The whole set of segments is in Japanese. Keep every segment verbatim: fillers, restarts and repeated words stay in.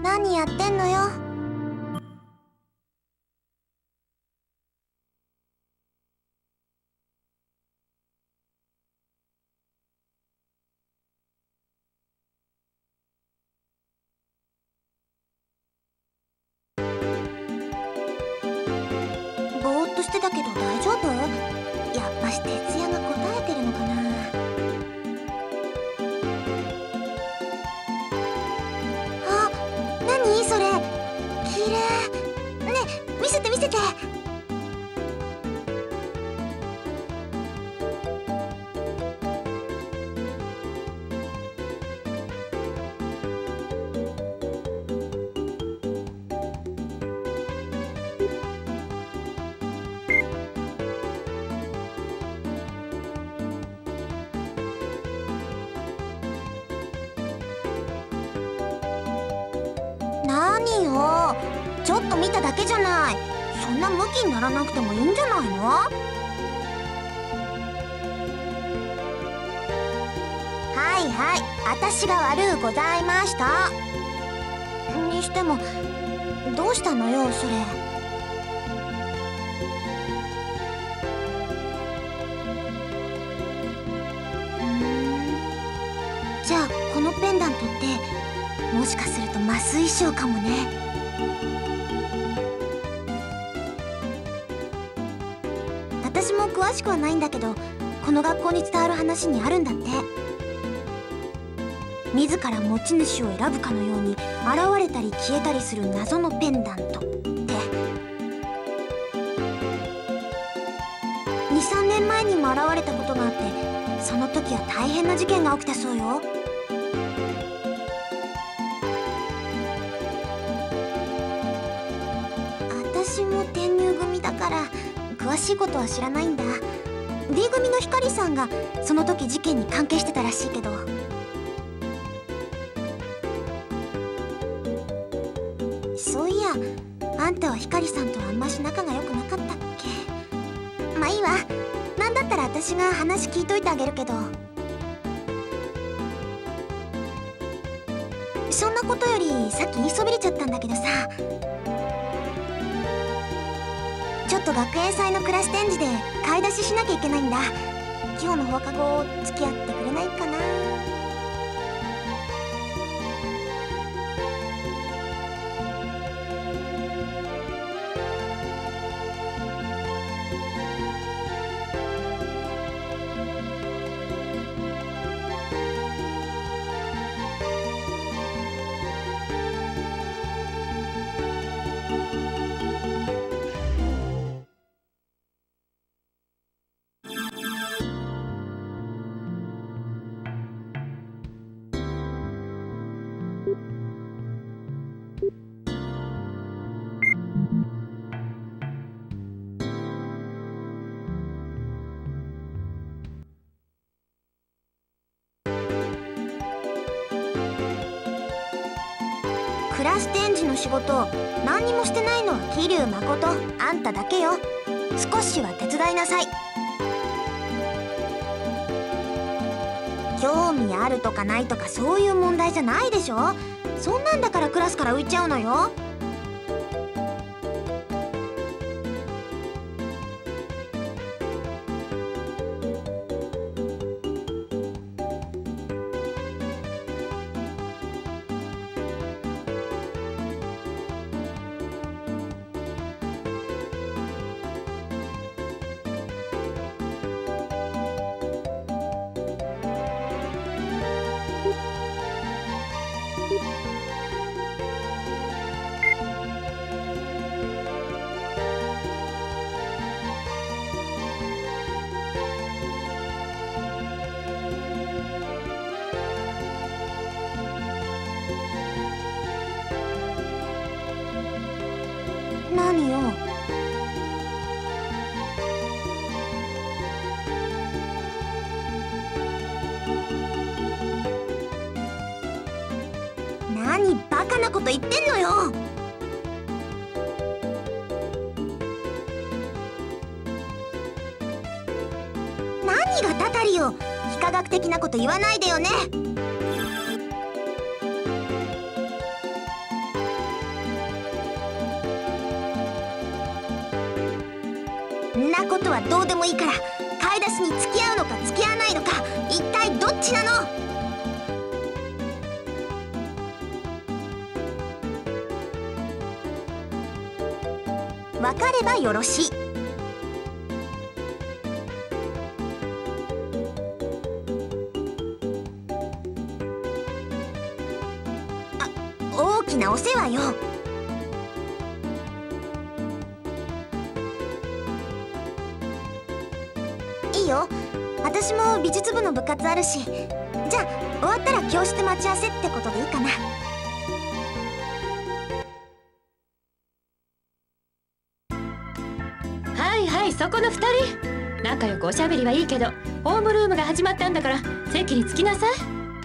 何やってんのよ。ぼーっとしてたけど大丈夫？やっぱし徹夜が答えてるのかな。あ、何それ、綺麗。ねえ、見せて見せて。何よ、ちょっと見ただけじゃない。そんなムキにならなくてもいいんじゃないの？はいはい、私が悪うございました。にしてもどうしたのよそれ。うーん、じゃあこのペンダントってもしかするとマス衣装かもね。私も詳しくはないんだけど、この学校に伝わる話にあるんだって。自ら持ち主を選ぶかのように現れたり消えたりする謎のペンダントって。にさんねんまえにも現れたことがあって、その時は大変な事件が起きたそうよ。私も転入組だから詳しいことは知らないんだ。 D 組の光さんがその時事件に関係してたらしいけど。そういや、あんたは光さんとはあんまし仲が良くなかったっけ。まあいいわ、なんだったら私が話聞いといてあげるけど。そんなことよりさっき言いそびれちゃったんだけどさ、ちょっと学園祭のクラス展示で買い出ししなきゃいけないんだ。今日の放課後付き合ってくれないかな。クラス展示の仕事何にもしてないのは桐生誠、あんただけよ。少しは手伝いなさい。興味あるとかないとかそういう問題じゃないでしょ。そんなんだからクラスから浮いちゃうのよ。何よ。何バカなこと言ってんのよ。何がたたりよ。非科学的なこと言わないでよね。 なことはどうでもいいから、買い出しに付き合うのか付き合わないのか、一体どっちなの？分かればよろしい。あ、大きなお世話よ。いいよ、私も美術部の部活あるし。じゃあ終わったら教室待ち合わせってことでいいかな。 はいはい、そこのふたり仲良くおしゃべりはいいけど、ホームルームが始まったんだから席に着きなさい。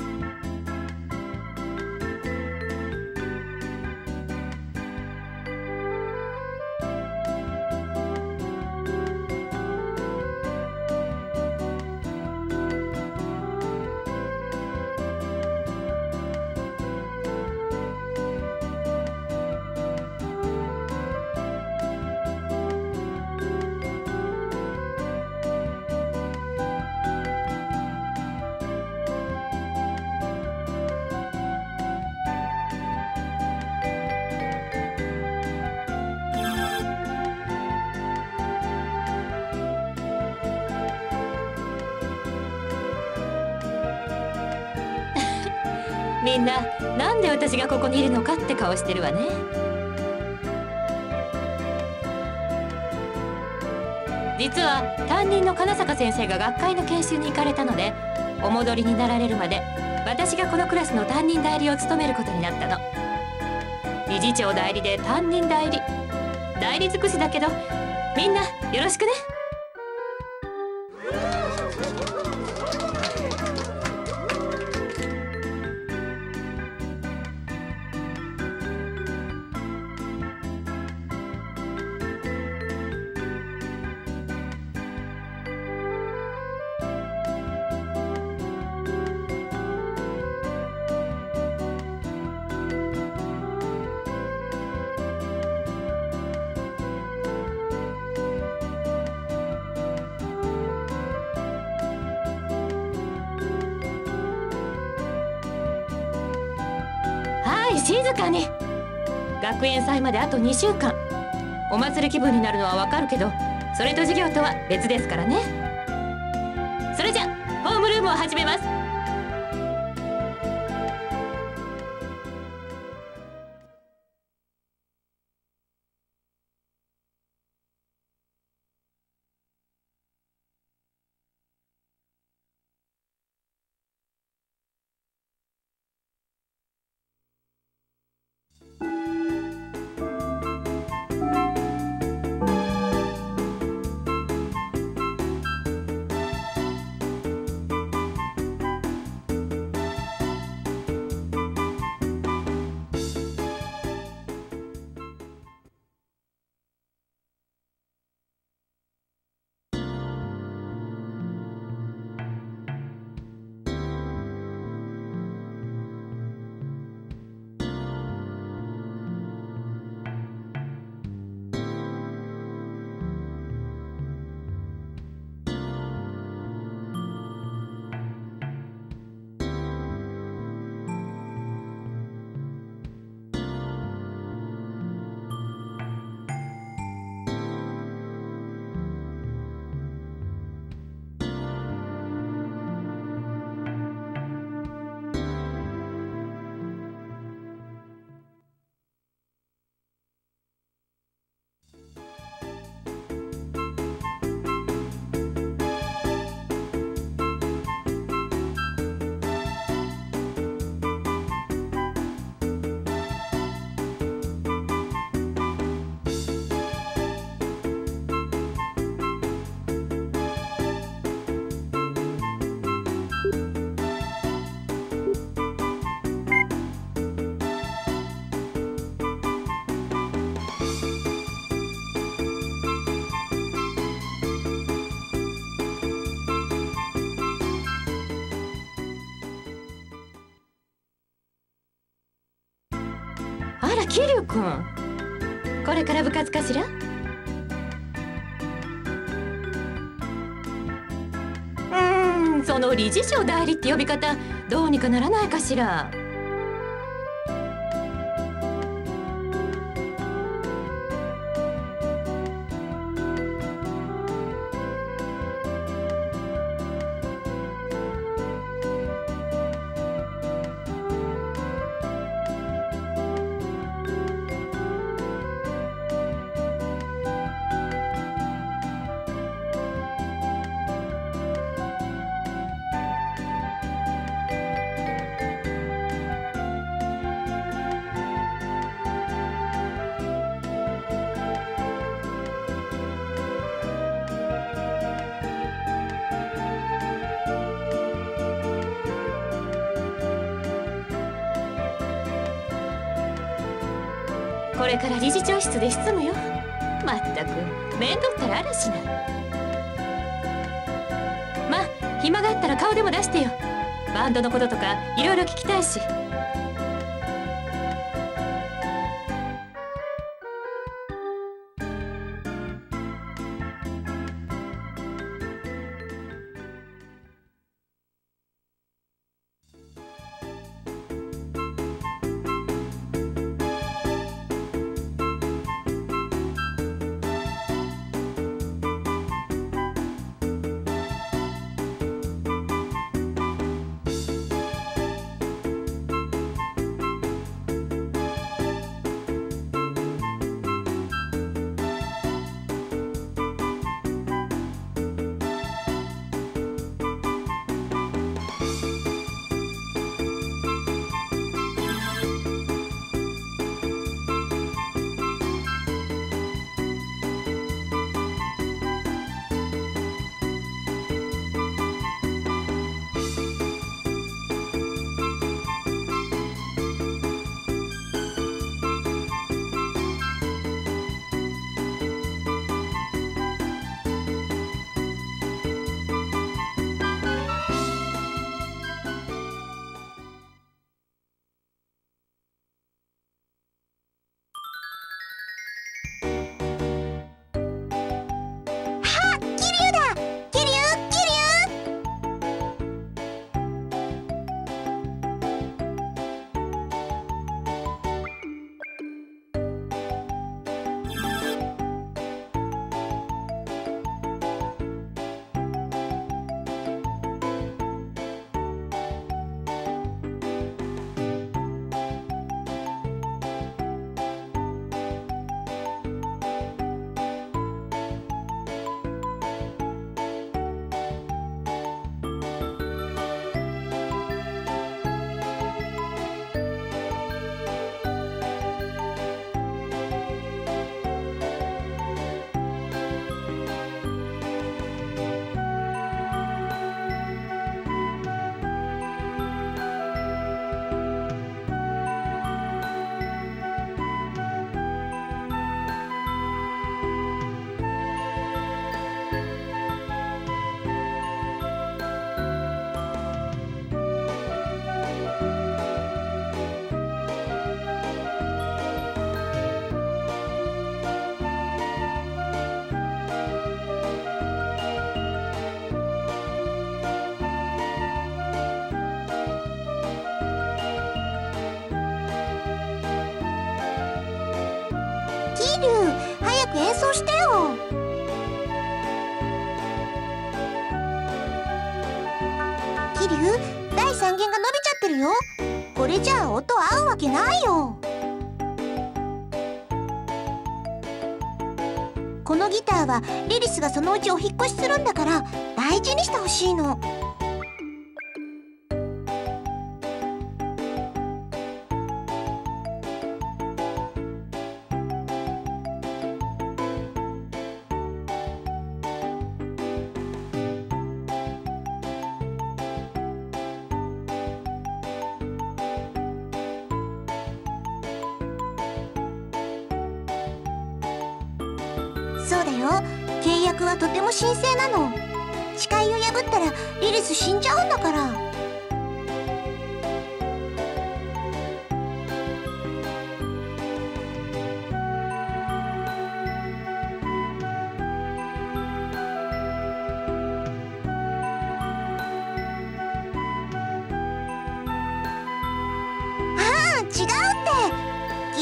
みんななんで私がここにいるのかって顔してるわね。実は担任の金坂先生が学会の研修に行かれたので、お戻りになられるまで私がこのクラスの担任代理を務めることになったの。理事長代理で担任代理、代理尽くしだけど、みんなよろしくね。静かに。学園祭まであとにしゅうかん。お祭り気分になるのはわかるけど、それと授業とは別ですからね。それじゃホームルームを始めます。あら、桐生君、これから部活かしら？ その理事長代理って呼び方どうにかならないかしら。これから理事長室で執務よ。まったく面倒ったらあるしな。まあ暇があったら顔でも出してよ。バンドのこととかいろいろ聞きたいし。 早く演奏してよ。桐生、だいさん弦が伸びちゃってるよ。これじゃあ音合うわけないよ。このギターはリリスがそのうちお引っ越しするんだから大事にしてほしいの。そうだよ、契約はとても神聖なの。誓いを破ったらリリス死んじゃうんだから。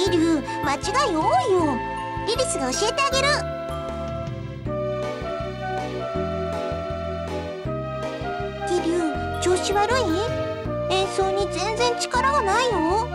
桐生、間違い多いよ。リリスが教えてあげる。桐生、調子悪い？演奏に全然力がないよ。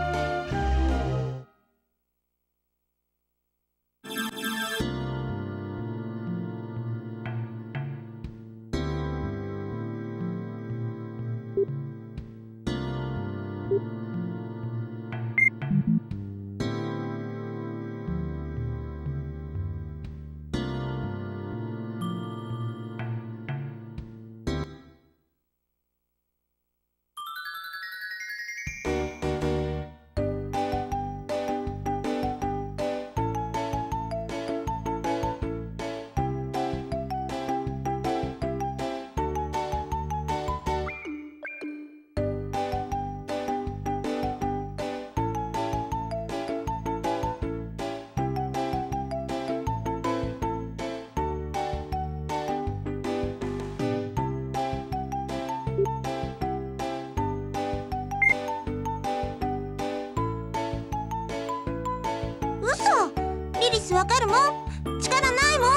リリスわかるもん？力ないも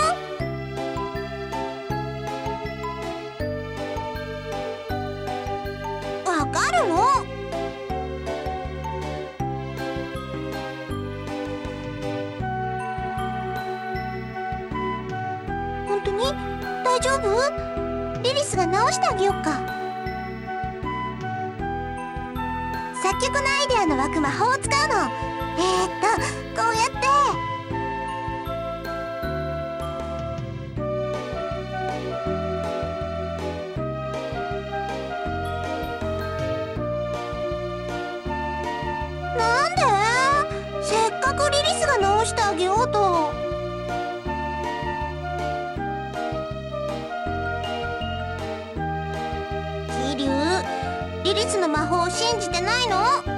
ん？わかるの？本当に大丈夫？リリスが直してあげよっか。作曲のアイデアの湧く魔法を使うの。えー、っとこうやって。なんで？せっかくリリスが直してあげようと。桐生、リリスの魔法を信じてないの？